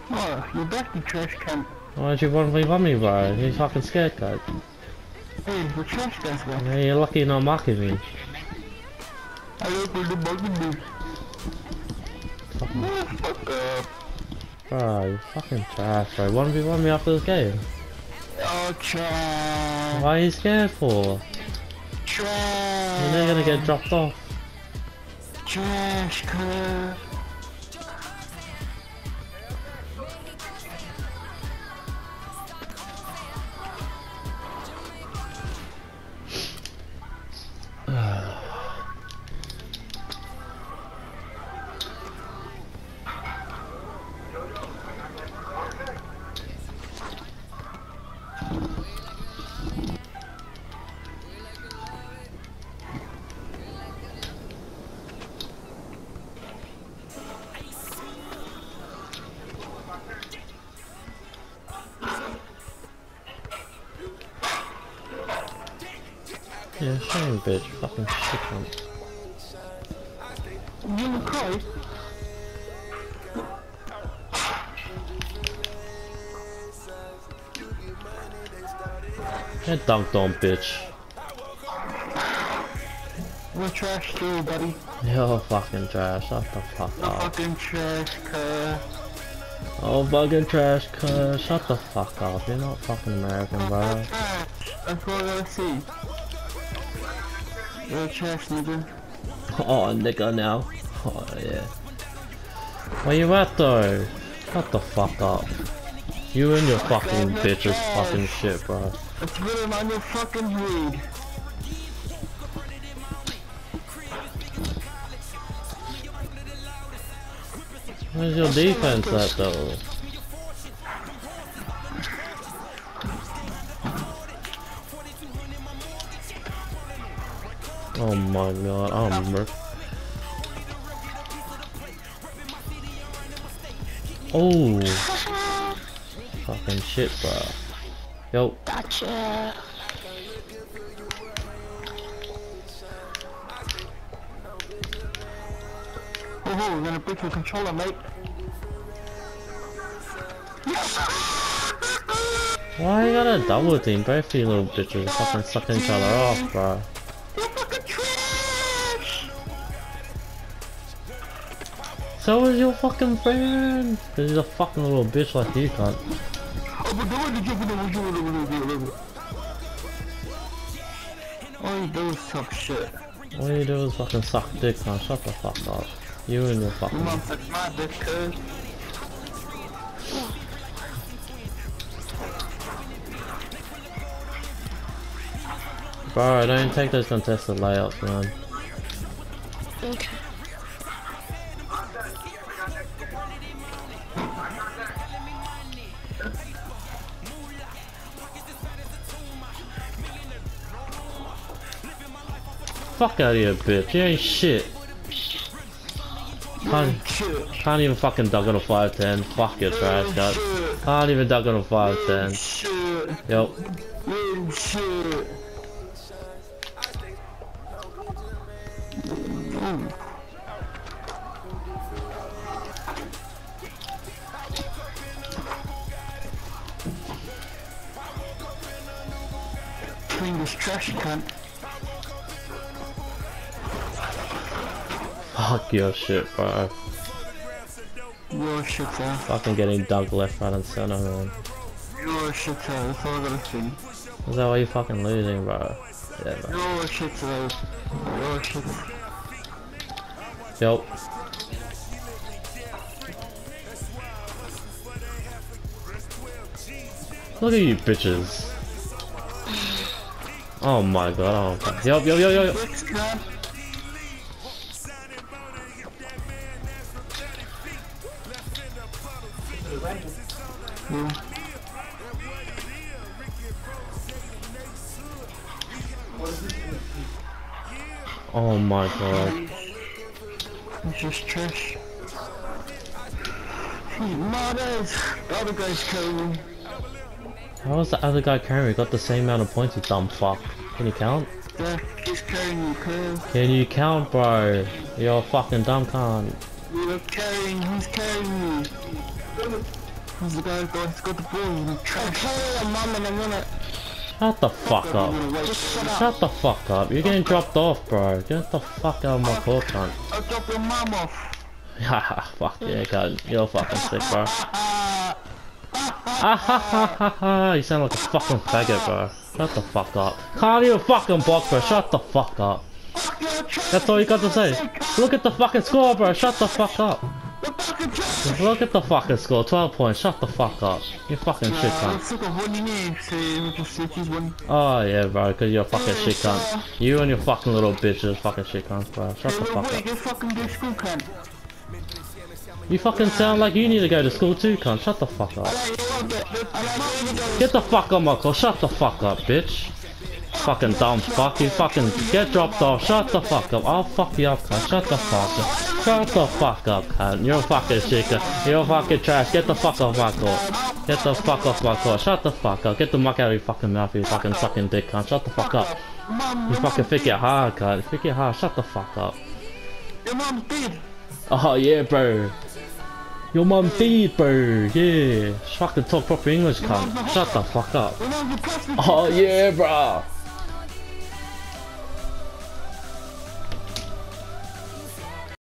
Oh, you're back, you trash can. Why'd you want to leave on me, bro? You fucking scared, guy. Hey, the trash can's back. Yeah, you're lucky you're not mocking me. I opened the bugging me. Fucking, Oh, fuck up. bro, you fucking trash, bro. 1v1 me after this game. Oh, trash. Why are you scared for? Trash. You're never gonna get dropped off. Trash, cuz. Yeah, shame, bitch. Fucking shit, man. You gonna cry? Get dunked on, bitch. We're trash too, buddy. You're fucking trash. Shut the fuck You're up. fucking trash, cuz. Oh, fucking trash, cuz. Shut the fuck up. You're not fucking American, bro. Trash. That's what I gotta see. You're trash, nigga. Oh, nigga now. Oh, yeah. Where you at, though? Shut the fuck up. You and your fucking bitches fucking shit, bro. It's written on your fucking head. Where's your defense at, though? Oh my god, I'm murk. Oh, fucking shit, bro. Yo, Gotcha. Oh, we're gonna break your controller, mate. why you gotta double team? Both of you little bitches fucking sucking each other off, bro. You're fucking trash! So is your fucking friend. Cause he's a fucking little bitch like you, cunt. All you do is suck shit. All you do is fucking suck dick, man. Shut the fuck up. You and your Your fucking... mom sucked my dick, cuz. Bro, don't take those contested layups, man. Okay. Fuck out of here, bitch. You ain't shit. Can't even fucking dunk on a 5'10". Fuck your trash, guys. Can't even dunk on a 5'10". Shit. Yo. Shit. Clean this trash, cunt. Fuck your shit, bro. Your shit, sir. Fucking getting dunked left, right, and center, man. Your shit, sir. That's all I gotta say. Is that why you fucking losing, bro? Yeah, bro. Your shit, sir. Your shit. Yo. Look at you bitches. Oh my god, oh my. Yo. Flex, cunt. Yeah. Oh my god. It's just trash. Hey, mothers! The other guy's carrying. How was the other guy carrying? We got the same amount of points, you dumb fuck. Can you count? Yeah, he's carrying you, cuz. Can you count, bro? You're a fucking dumb cunt. You're carrying, he's carrying you. There's the guy that's got the ball in the I'll trash. kill your mum in a minute. Shut the fuck up. Just shut up. Shut the fuck up. You're getting dropped off, bro. Get the fuck out of my court, cunt. I'll drop your mum off. Haha, fuck yeah, cunt. You're fucking sick, bro. Ah ha ha ha ha. You sound like a fucking faggot, bro. Shut the fuck up. Can't even fucking box, bro. Shut the fuck up. That's all you got to say. Look at the fucking score, bro. Shut the fuck up. Look at the fucking score. 12 points. Shut the fuck up. You fucking shit cunt. Let's look at what you need. Say, we just switch his one. Oh yeah, bro. Cause you're a fucking shit cunt. You and your fucking little bitches, fucking shit cunts, bro. Shut the fuck up. You fucking do school, cunt. You fucking sound like you need to go to school too, cunt. Shut the fuck up. Get the fuck on my call. Shut the fuck up, bitch. Fucking dumb fuck. You fucking get dropped off. Shut the fuck up. I'll fuck you up, cunt. Shut the fuck up. Shut the fuck up, cunt. You're a fucking shit cunt. You're fucking trash. Get the fuck off my court. Get the fuck off my court. Shut the fuck up. Get the muck out of your fucking mouth, you fucking sucking dick, cunt. Shut the fuck up. You fucking think it hard, cunt. Think it hard. Shut the fuck up. Your mum's dead. Oh yeah, bro. Your mum dead, bro. Yeah. Fucking talk proper English, cunt. Shut the fuck up. Your mum's a prostitute. Oh yeah, bro.